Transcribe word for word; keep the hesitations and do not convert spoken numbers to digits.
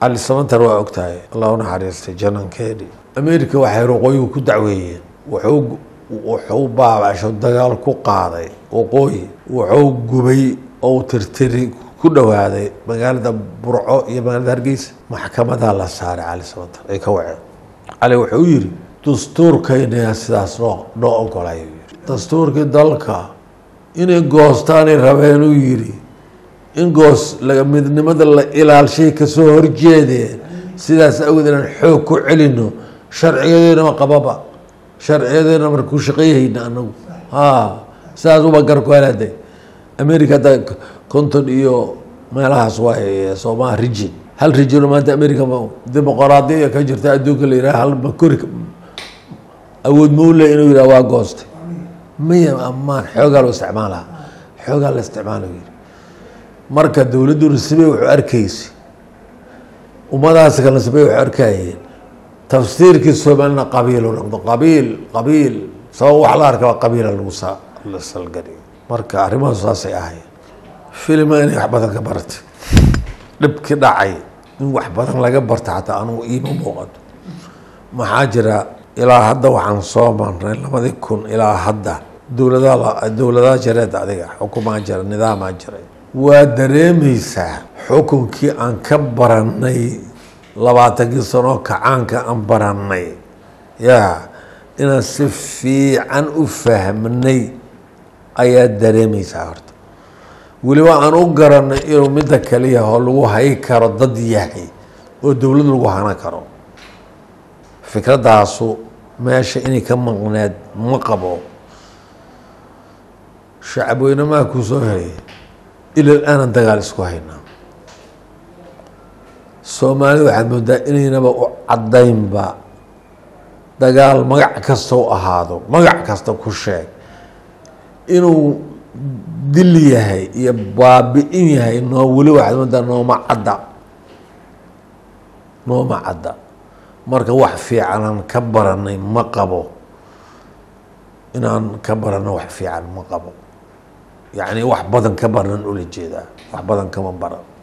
علي سمنتر waa ogtahay Allah una xariistay janankeedii Ameerika waxay roqooyin ku dacweeyeen wuxuu wuxuu baabasho dagaal ku qaaday waqooyi wuxuu gubay oo tirtiri ku dhawaaday magaalada Burco iyo magaalada Hargeysa maxkamada la saaray Cali Samatar ay ka wacay Cali wuxuu yiri dastuurkayna sidaas loo loo ogolaayay dastuurka dalka inay goostaan rabeen uu yiri in goos laga midnimada la ilaalshay ka soo horjeedeen sidaas awgeedna xoog ku celino sharciyadeena ma qababa sharciyadeena markuu shaqeeyayna anagu ha sidaas uba gar ku heladay Ameerika da konton iyo meelahaas waa Soomaa rijin hal rijin maanta Ameerika ma dimuqraadiya ka jirta adduunka la yiraahdo hal bakuri awood moole inuu yiraahdo waa goostay miya amaan xoog loo isticmaalaa xoog la isticmaalayo marka dawladdu rasmi wuxuu arkaysay umadaas kala sabay wuxuu arkayeen tafsiirkii Soomaaliya qabiil oo qabiil qabiil soo wax la arkaa qabiil lagu saa la salgari marka arrimaha saasay ahay filimada wax badan ka bartay dibki dhacay in wax badan laga barta hataa anu iima muuqato maxaa jira ilaa hadda waxaan soo marnay labadii kun ilaa hadda dawladaha dawladaha jareed adiga xukuumadda jira nidaamka jira waa dareemaysaa xukunkii aan ka baranay labaatan sano kacaanka aan baranay yaa inaan si fiican u fahmnay ayaa dareemaysaa horta waliba aan u garanay inuu midda kaliya oo lagu hay karo dad yahay oo dawlad lagu hana karo fikradaasu meesha inay ka maqnaad ma qabo shacab weyna ma ku soo hayay إلى الآن دجال إسكوهينا الصومالي واحد مبدأ إني نبغى عدين با دجال مقع كستو أهادو مقع كستو كل شيء إنه دلية هي يبابي إني هي إنه ولي واحد مبدأ إنه ما عدا إنه ما عدا مركب واحد في عالم كبر إني مقبو إن كبر إنه واحد في عالم مقبو يعني واحد بدن كبر نقول الجيدا واحد بدن كمان برا